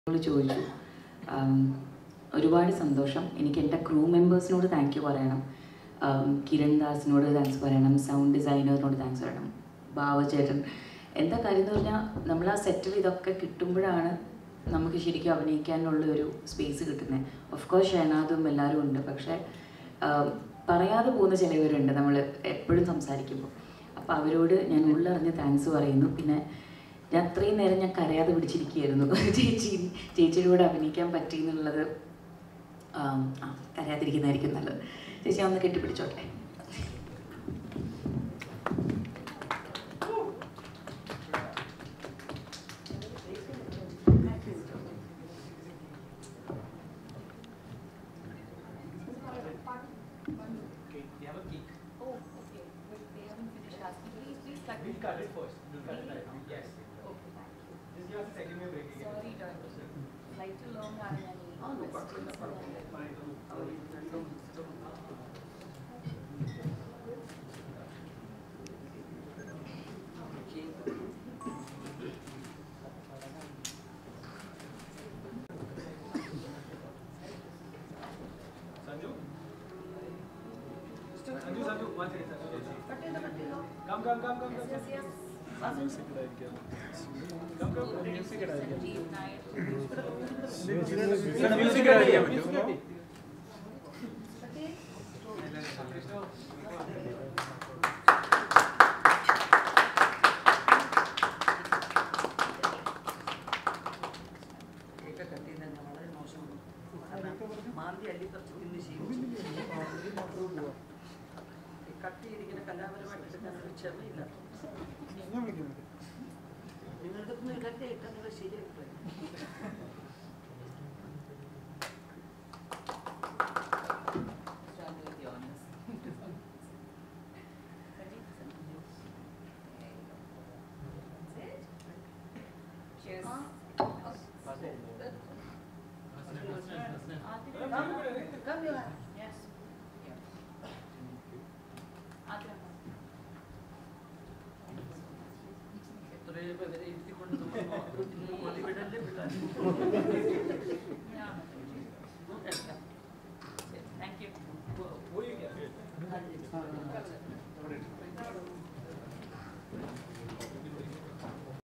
ചോദിച്ചു. ഒരുപാട് സന്തോഷം. എനിക്ക് എൻ്റെ ക്രൂ മെമ്പേഴ്സിനോട് താങ്ക് യു പറയണം, കിരൺ ദാസിനോട് താങ്ക്സ് പറയണം, സൗണ്ട് ഡിസൈനറിനോട് താങ്ക്സ് പറയണം, ബാവചേട്ടൻ. എന്താ കാര്യം എന്ന് പറഞ്ഞാൽ നമ്മൾ ആ സെറ്റിൽ ഇതൊക്കെ കിട്ടുമ്പോഴാണ് നമുക്ക് ശരിക്കും അഭിനയിക്കാനുള്ള ഒരു സ്പേസ് കിട്ടുന്നത്. ഓഫ് കോഴ്സ് ഷെഹനാദും എല്ലാവരും ഉണ്ട്, പക്ഷേ പറയാതെ പോകുന്ന ചിലവരുണ്ട് നമ്മൾ എപ്പോഴും സംസാരിക്കുമ്പോൾ. അപ്പോൾ അവരോട് ഞാൻ ഉള്ളറിഞ്ഞ് താങ്ക്സ് പറയുന്നു. പിന്നെ ഞാൻ അത്രയും നേരം ഞാൻ കരയാതെ പിടിച്ചിരിക്കുകയായിരുന്നു. ചേച്ചിയുടെ കൂടെ അഭിനയിക്കാൻ പറ്റി എന്നുള്ളത് കരയാതിരിക്കുന്നതായിരിക്കും നല്ലത്. ചേച്ചി ഒന്ന് കെട്ടിപ്പിടിച്ചോട്ടെ. We'll cut it first. We'll cut it right now. Yes. Okay. Just give us a second. We're breaking it. Sorry, doctor. Flight too long. Oh, no problem. No problem. Sanju? Sanju, one second. Come. Yes. Music ഇടായിരിക്കാം. Music ഇടായിരിക്കാം. കട്ടിയിരിക്കുന്ന കലാപരമായിട്ട് ക്ഷമയില്ല. നിങ്ങൾക്കൊന്നും ഇതൊക്കെ ഇട്ടത് ശരിയായിട്ട് എത്രയോ പേരെ ഇരുത്തിക്കൊണ്ട് നമ്മൾ വിടല്ലേ വിടാൻ